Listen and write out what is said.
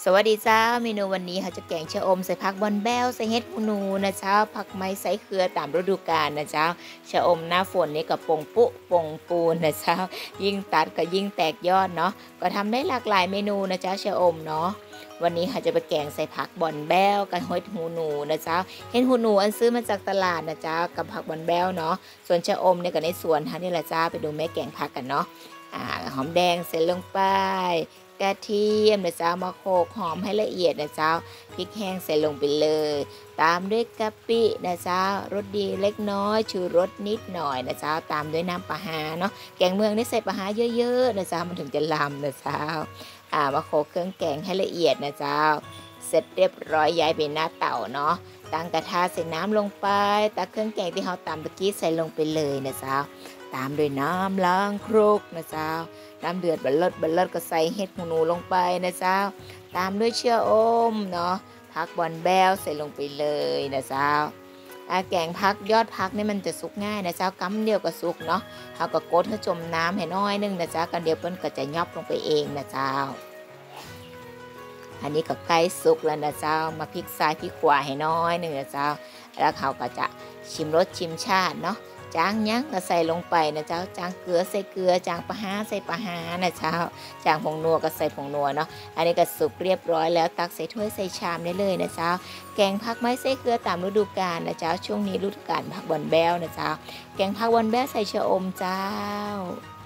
สวัสดีเจ้าเมนูวันนี้เขาจะแกงชะอมใส่ผักบอนแบ้วใส่เห็ดหูหนูนะเจ้าผักไม้ใส่เกลือตามฤดูกาลนะเจ้าชะอมหน้าฝนนี่ก็ปงปุปงปูนนะเจ้ายิ่งตัดก็ยิ่งแตกยอดเนาะก็ทำได้หลากหลายเมนูนะเจ้าชะอมเนาะวันนี้เขาจะไปแกงใส่ผักบอนแบ้วกับเห็ดหูหนูนะเจ้าเห็ดหูหนูอันซื้อมาจากตลาดนะเจ้ากับผักบอนแบ้วเนาะส่วนชะอมเนี่ยก็ในสวนท่านนี่แหละเจ้าไปดูแม่แกงผักกันเนาะหอมแดงใส่ลงไปกระเทียมนะเจ้ามาโขลกหอมให้ละเอียดนะเจ้าพริกแห้งใส่ลงไปเลยตามด้วยกะปินะเจ้ารสดีเล็กน้อยชูรสนิดหน่อยนะเจ้าตามด้วยน้ำปลาฮาเนาะแกงเมืองนี่ใส่ปลาฮาเยอะๆนะเจ้ามันถึงจะลำนะเจ้ามาโขลกเครื่องแกงให้ละเอียดนะเจ้าเสร็จเรียบร้อยย้ายไปหน้าเตาเนาะตั้งกระทะใส่น้ำลงไปตักเครื่องแกงที่เราตำตะกี้ใส่ลงไปเลยนะเจ้าตามด้วยน้ำล้างครกนะเจ้าน้ำเดือดบัลเลิศก็ใส่เห็ดหูหนูลงไปนะเจ้าตามด้วยเชื่ออมเนาะผักบอนแบ้วใส่ลงไปเลยนะเจ้าแกงผักยอดผักนี่มันจะสุกง่ายนะเจ้ากำเดียวก็สุกเนาะเขาก็กดให้จมน้ำให้น้อยนึงนะเจ้ากันเดียวเปิ้นก็จะยอบลงไปเองนะเจ้าอันนี้ก็ใกล้สุกแล้วนะเจ้ามาพลิกซ้ายพลิกขวาให้น้อยนึงนะเจ้าแล้วเขาก็จะชิมรสชิมชาติเนาะจางยั้งก็ใส่ลงไปนะเจ้าจางเกลือใส่เกลือจางปลาฮาใส่ปลาฮานะเจ้าจางผงนัวก็ใส่ผงนัวเนาะอันนี้ก็สุกเรียบร้อยแล้วตักใส่ถ้วยใส่ชามได้เลยนะเจ้าแกงผักไม้ใส่เกลือตามฤดูกาลนะเจ้าช่วงนี้ฤดูกาลผักบอนแบ้วนะเจ้าแกงผักบอนแบ้วใส่ชะอมเจ้า